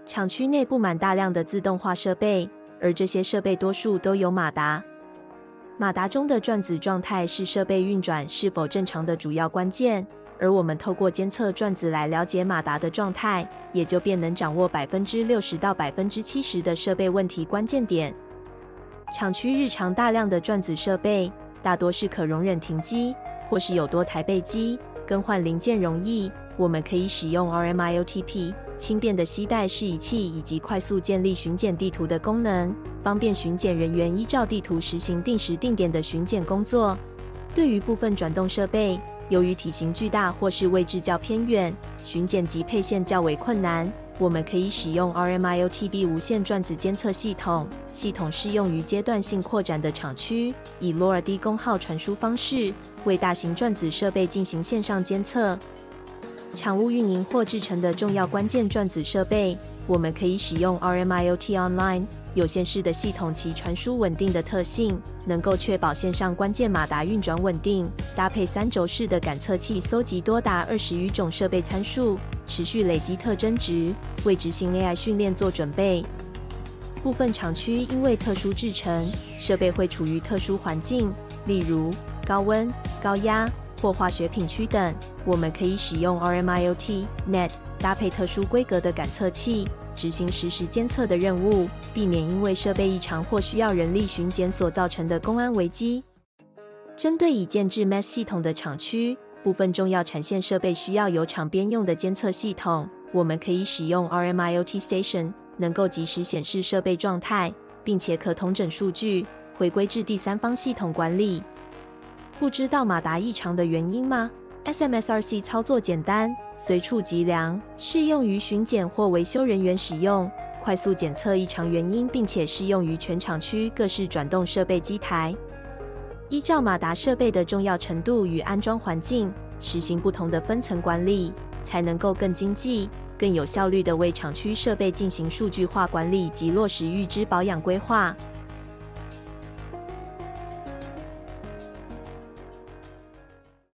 厂区内布满大量的自动化设备，而这些设备多数都有马达。马达中的转子状态是设备运转是否正常的主要关键，而我们透过监测转子来了解马达的状态，也就便能掌握60%到70%的设备问题关键点。厂区日常大量的转子设备，大多是可容忍停机，或是有多台备机，更换零件容易。我们可以使用 RMIoTP 轻便的携带示仪器以及快速建立巡检地图的功能，方便巡检人员依照地图实行定时定点的巡检工作。对于部分转动设备，由于体型巨大或是位置较偏远，巡检及配线较为困难，我们可以使用 RMIoTP 无线转子监测系统。系统适用于阶段性扩展的厂区，以 LoRa 低功耗传输方式为大型转子设备进行线上监测。厂务运营或制成的重要关键转子设备，我们可以使用 RMIoT Online 有线式的系统，其传输稳定的特性能够确保线上关键马达运转稳定。搭配3轴式的感测器，搜集多达20余种设备参数，持续累积特征值，为执行 AI 训练做准备。部分厂区因为特殊制成，设备会处于特殊环境，例如高温、高压或化学品区等。我们可以使用 RMIoT Net 搭配特殊规格的感测器，执行实时监测的任务，避免因为设备异常或需要人力巡检所造成的公安危机。针对已建制 MES 系统的厂区，部分重要产线设备需要有厂边用的监测系统，我们可以使用 RMIoT Station， 能够及时显示设备状态，并且可统整数据，回归至第三方系统管理。不知道马达异常的原因吗？ SMSRC 操作简单，随处即量，适用于巡检或维修人员使用，快速检测异常原因，并且适用于全厂区各式转动设备机台。依照马达设备的重要程度与安装环境，实行不同的分层管理，才能够更经济、更有效率地为厂区设备进行数据化管理及落实预知保养规划。